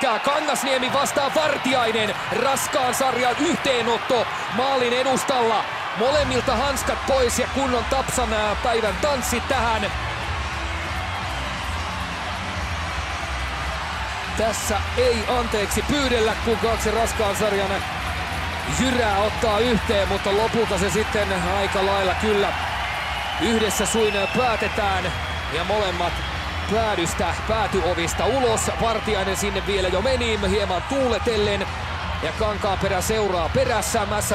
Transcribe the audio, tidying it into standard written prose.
sekä Kangasniemi vastaa Vartiainen. Raskaan sarjan yhteenotto maalin edustalla. Molemmilta hanskat pois ja kunnon Tapsan päivän tanssi tähän. Tässä ei anteeksi pyydellä, kun kaksi raskaan sarjan jyrää ottaa yhteen, mutta lopulta se sitten aika lailla kyllä yhdessä suin päätetään ja molemmat päätyovista ulos. Vartiainen sinne vielä jo meni hieman tuuletellen ja Kankaanperä seuraa perässä.